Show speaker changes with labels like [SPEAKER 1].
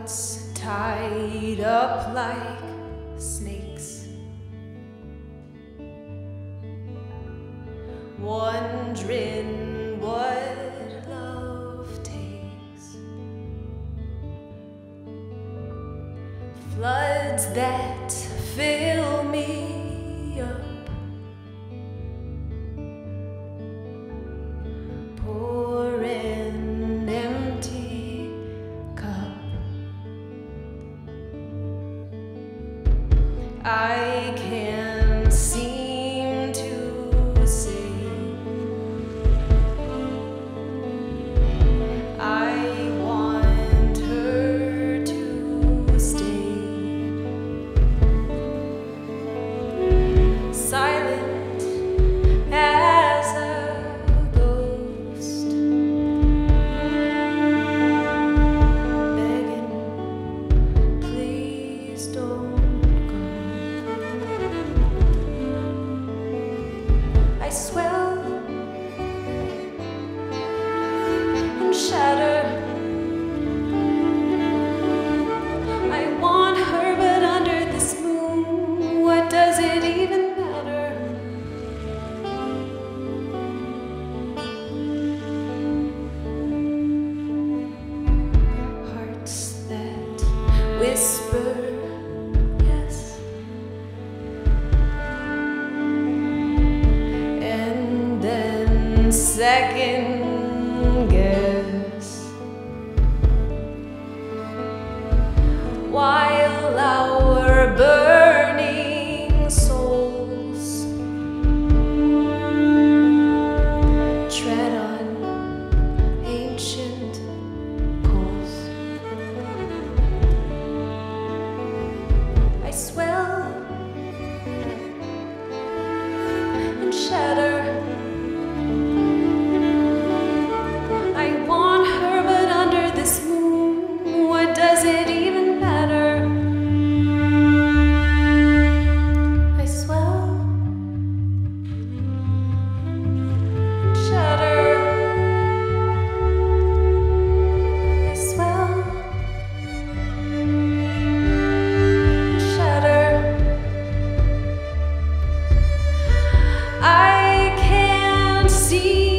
[SPEAKER 1] hearts tied up like snakes, wondering what love takes. Floods that fill me up, pour an empty cup. I can't seem to say I want her to stay. Silent as a ghost, begging, please don't go. I swell and shatter. I want her, but under this moon, what does it even matter? Hearts that whisper yes, and then second guess, while our burning souls tread on ancient coals. I swell and shatter. I want her, but under this moon, what does it even matter? I swell and shatter. I swell and shatter. I can't see